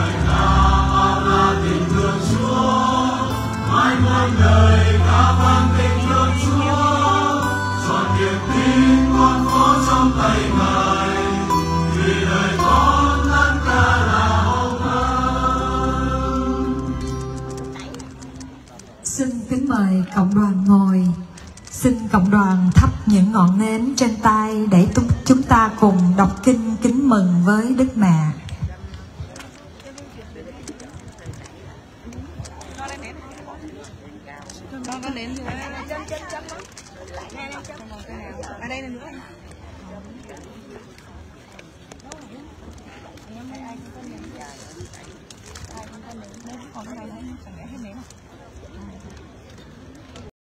Xin kính mời cộng đoàn ngồi. Xin cộng đoàn thắp những ngọn nến trên tay để chúng ta cùng đọc kinh kính mừng với Đức Mẹ. Con nến thì